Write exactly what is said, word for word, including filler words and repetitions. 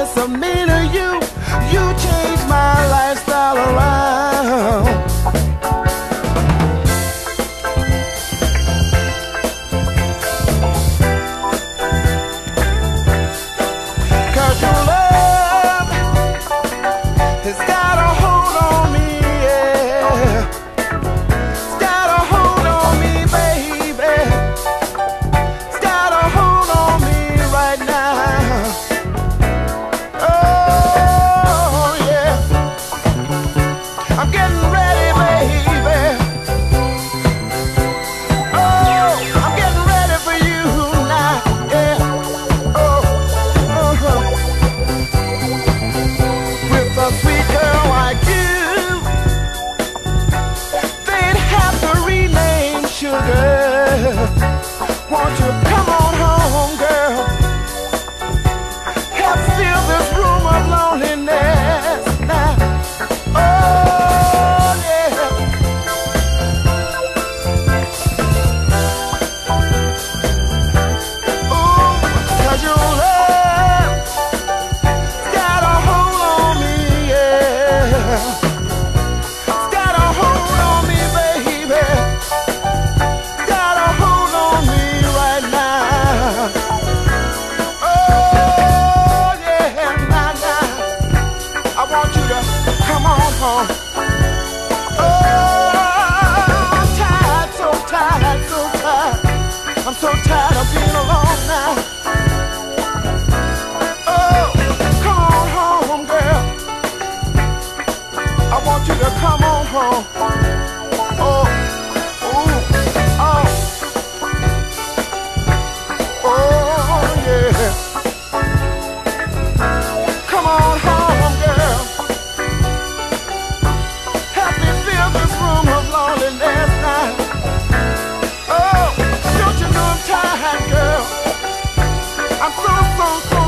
reminisce of me to you. You changed my lifestyle around. Cause your love has got a hold on me, yeah. It's got a hold on me, baby. It's got a hold on me right now. Oh, yeah. I'm getting ready, baby. Oh, I'm getting ready for you now, yeah. Oh, uh-huh. With a sweet girl like you, they'd have to rename Sugar. Won't you come on home, girl? Help fill this room of loneliness now. Oh, yeah. Ooh, 'cause your love's got a hold on me, yeah. It's got a hold on me, baby. It's got a hold on me right now. Oh, yeah, nah, nah. I want you to come on home. Oh, I'm tired, so tired, so tired. I'm so tired of being alone now. Oh, come on home, girl. I want you to come on home. Oh, ooh, oh, oh, yeah. Come on home, girl. Help me fill this room of loneliness now. Oh, don't you know I'm tired, girl? I'm so, so, so